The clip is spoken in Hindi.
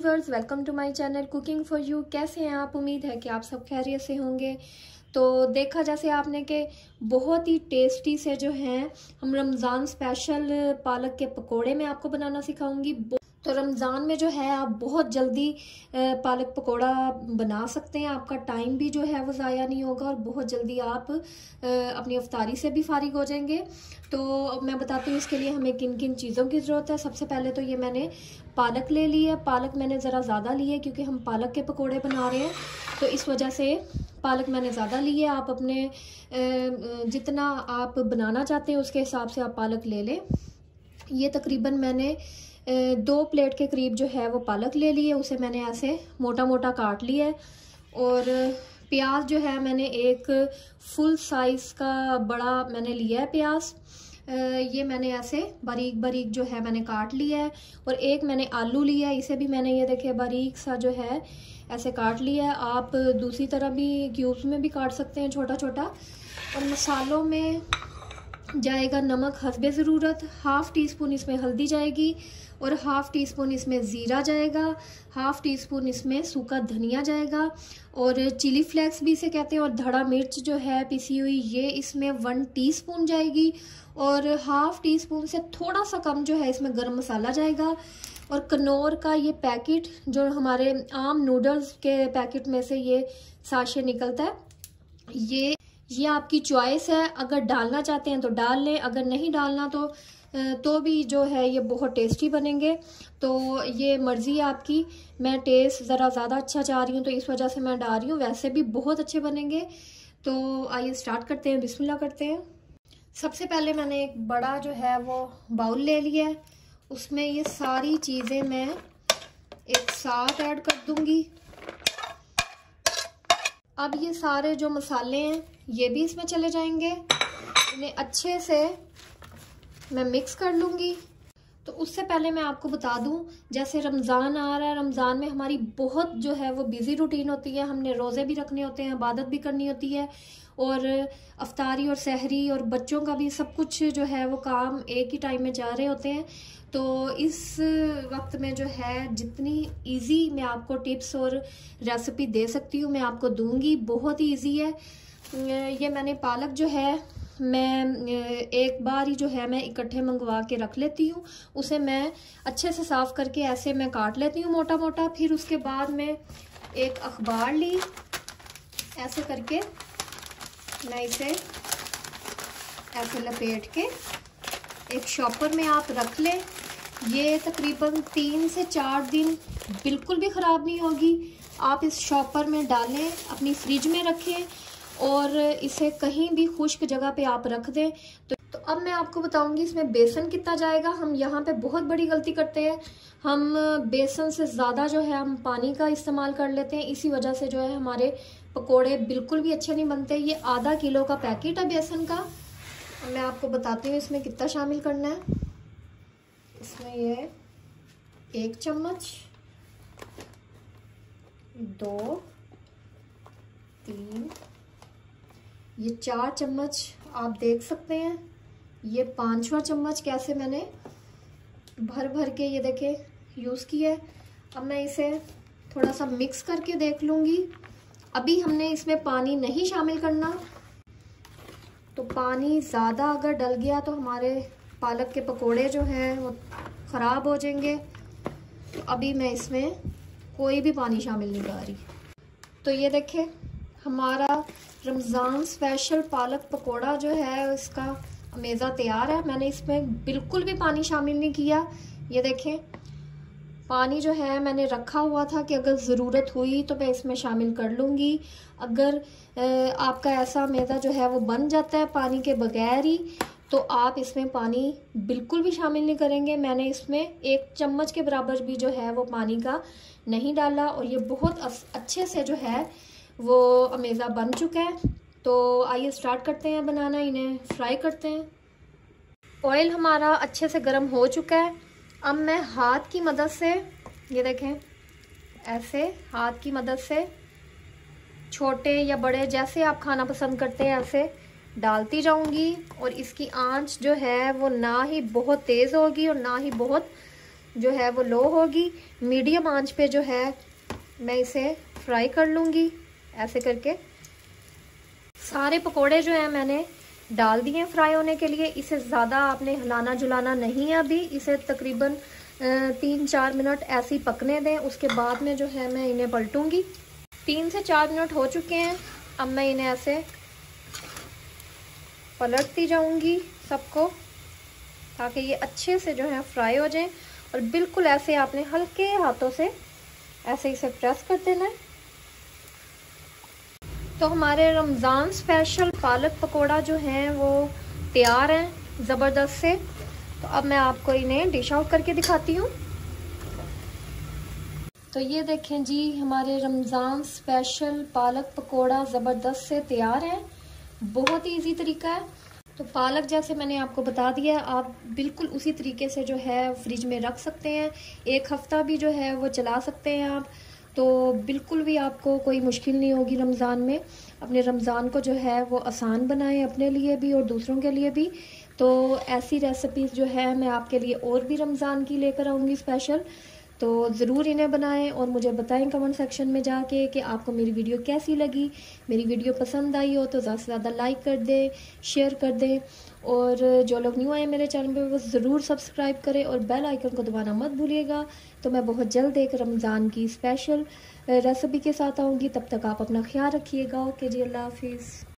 Viewers, welcome to my channel cooking for you. कैसे हैं आप? उम्मीद है कि आप सब खैरियत से होंगे। तो देखा जैसे आपने कि बहुत ही टेस्टी से जो हैं हम रमज़ान स्पेशल पालक के पकोड़े मैं आपको बनाना सिखाऊंगी। तो रमज़ान में जो है आप बहुत जल्दी पालक पकोड़ा बना सकते हैं। आपका टाइम भी जो है वो ज़ाया नहीं होगा और बहुत जल्दी आप अपनी अफ्तारी से भी फारिग हो जाएंगे। तो मैं बताती हूँ इसके लिए हमें किन किन चीज़ों की ज़रूरत है। सबसे पहले तो ये मैंने पालक ले ली है। पालक मैंने ज़रा ज़्यादा ली है क्योंकि हम पालक के पकोड़े बना रहे हैं, तो इस वजह से पालक मैंने ज़्यादा ली है। आप अपने जितना आप बनाना चाहते हैं उसके हिसाब से आप पालक ले लें। ये तकरीबन मैंने 2 प्लेट के करीब जो है वो पालक ले ली है। उसे मैंने ऐसे मोटा मोटा काट लिया है। और प्याज जो है मैंने एक फुल साइज़ का बड़ा मैंने लिया है प्याज। ये मैंने ऐसे बारीक बारीक जो है मैंने काट लिया है। और एक मैंने आलू लिया है, इसे भी मैंने ये देखिए बारीक सा जो है ऐसे काट लिया है। आप दूसरी तरह भी क्यूब्स में भी काट सकते हैं छोटा छोटा। और मसालों में जाएगा नमक हस्बे ज़रूरत, 1/2 टीस्पून इसमें हल्दी जाएगी और 1/2 टीस्पून इसमें ज़ीरा जाएगा, 1/2 टीस्पून इसमें सूखा धनिया जाएगा और चिली फ्लेक्स भी इसे कहते हैं। और धड़ा मिर्च जो है पिसी हुई ये इसमें 1 टीस्पून जाएगी और 1/2 टीस्पून से थोड़ा सा कम जो है इसमें गरम मसाला जाएगा। और कनौर का ये पैकेट जो हमारे आम नूडल्स के पैकेट में से ये साशे निकलता है, ये आपकी चॉइस है। अगर डालना चाहते हैं तो डाल लें, अगर नहीं डालना तो भी जो है ये बहुत टेस्टी बनेंगे। तो ये मर्ज़ी है आपकी। मैं टेस्ट ज़रा ज़्यादा अच्छा चाह रही हूँ तो इस वजह से मैं डाल रही हूँ, वैसे भी बहुत अच्छे बनेंगे। तो आइए स्टार्ट करते हैं, बिस्मिल्लाह करते हैं। सबसे पहले मैंने एक बड़ा जो है वो बाउल ले लिया है, उसमें ये सारी चीज़ें मैं एक साथ ऐड कर दूँगी। अब ये सारे जो मसाले हैं ये भी इसमें चले जाएंगे, इन्हें अच्छे से मैं मिक्स कर लूँगी। तो उससे पहले मैं आपको बता दूं, जैसे रमज़ान आ रहा है, रमज़ान में हमारी बहुत जो है वो बिज़ी रूटीन होती है। हमने रोज़े भी रखने होते हैं, इबादत भी करनी होती है और अफ्तारी और सहरी और बच्चों का भी सब कुछ जो है वो काम एक ही टाइम में जा रहे होते हैं। तो इस वक्त में जो है जितनी इजी मैं आपको टिप्स और रेसिपी दे सकती हूँ मैं आपको दूंगी। बहुत ही इजी है। ये मैंने पालक जो है मैं एक बार ही जो है मैं इकट्ठे मंगवा के रख लेती हूँ। उसे मैं अच्छे से साफ़ करके ऐसे मैं काट लेती हूँ मोटा मोटा। फिर उसके बाद मैं एक अखबार ली, ऐसे करके मैं इसे ऐसे लपेट के एक शॉपर में आप रख लें। ये तकरीबन 3 से 4 दिन बिल्कुल भी ख़राब नहीं होगी। आप इस शॉपर में डालें, अपनी फ्रिज में रखें और इसे कहीं भी खुश्क जगह पे आप रख दें। तो अब मैं आपको बताऊंगी इसमें बेसन कितना जाएगा। हम यहाँ पे बहुत बड़ी गलती करते हैं, हम बेसन से ज़्यादा जो है हम पानी का इस्तेमाल कर लेते हैं। इसी वजह से जो है हमारे पकोड़े बिल्कुल भी अच्छे नहीं बनते। ये आधा किलो का पैकेट है बेसन का। मैं आपको बताती हूँ इसमें कितना शामिल करना है। इसमें ये 1 चम्मच, 2, 3, ये 4 चम्मच आप देख सकते हैं। ये 5वां चम्मच कैसे मैंने भर भर के ये देखें यूज़ किया है। अब मैं इसे थोड़ा सा मिक्स करके देख लूँगी। अभी हमने इसमें पानी नहीं शामिल करना, तो पानी ज़्यादा अगर डल गया तो हमारे पालक के पकोड़े जो हैं वो ख़राब हो जाएंगे। तो अभी मैं इसमें कोई भी पानी शामिल नहीं कर रही। तो ये देखें हमारा रमज़ान स्पेशल पालक पकोड़ा जो है इसका अमेज़ा तैयार है। मैंने इसमें बिल्कुल भी पानी शामिल नहीं किया। ये देखें पानी जो है मैंने रखा हुआ था कि अगर ज़रूरत हुई तो मैं इसमें शामिल कर लूँगी। अगर आपका ऐसा अमेज़ा जो है वो बन जाता है पानी के बगैर ही, तो आप इसमें पानी बिल्कुल भी शामिल नहीं करेंगे। मैंने इसमें 1 चम्मच के बराबर भी जो है वो पानी का नहीं डाला और ये बहुत अच्छे से जो है वो अमेज़ा बन चुका है। तो आइए स्टार्ट करते हैं बनाना, इन्हें फ्राई करते हैं। ऑयल हमारा अच्छे से गर्म हो चुका है। अब मैं हाथ की मदद से ये देखें ऐसे हाथ की मदद से छोटे या बड़े जैसे आप खाना पसंद करते हैं ऐसे डालती जाऊंगी। और इसकी आंच जो है वो ना ही बहुत तेज़ होगी और ना ही बहुत जो है वो लो होगी। मीडियम आंच पे जो है मैं इसे फ्राई कर लूँगी। ऐसे करके सारे पकोड़े जो हैं मैंने डाल दिए फ्राई होने के लिए। इसे ज़्यादा आपने हिलाना जुलाना नहीं है अभी। इसे तकरीबन 3-4 मिनट ऐसे ही पकने दें। उसके बाद में जो है मैं इन्हें पलटूंगी। 3 से 4 मिनट हो चुके हैं। अब मैं इन्हें ऐसे पलटती जाऊंगी सबको, ताकि ये अच्छे से जो है फ्राई हो जाएं। और बिल्कुल ऐसे आपने हल्के हाथों से ऐसे इसे प्रेस कर देना है। तो हमारे रमज़ान स्पेशल पालक पकोड़ा जो हैं वो तैयार हैं ज़बरदस्त से। तो अब मैं आपको इन्हें डिश आउट करके दिखाती हूँ। तो ये देखें जी, हमारे रमज़ान स्पेशल पालक पकोड़ा ज़बरदस्त से तैयार है। बहुत ही इजी तरीका है। तो पालक जैसे मैंने आपको बता दिया, आप बिल्कुल उसी तरीके से जो है फ्रिज में रख सकते हैं। 1 हफ्ता भी जो है वो चला सकते हैं आप। तो बिल्कुल भी आपको कोई मुश्किल नहीं होगी रमज़ान में। अपने रमज़ान को जो है वो आसान बनाएं, अपने लिए भी और दूसरों के लिए भी। तो ऐसी रेसिपीज़ जो है मैं आपके लिए और भी रमज़ान की लेकर आऊँगी स्पेशल। तो ज़रूर इन्हें बनाएं और मुझे बताएं कमेंट सेक्शन में जाके कि आपको मेरी वीडियो कैसी लगी। मेरी वीडियो पसंद आई हो तो ज़्यादा से ज़्यादा लाइक कर दें, शेयर कर दें। और जो लोग न्यू आए मेरे चैनल पे वो ज़रूर सब्सक्राइब करें और बेल आइकन को दबाना मत भूलिएगा। तो मैं बहुत जल्द एक रमज़ान की स्पेशल रेसिपी के साथ आऊँगी। तब तक आप अपना ख्याल रखिएगा। ओके जी, अल्लाह हाफिज़।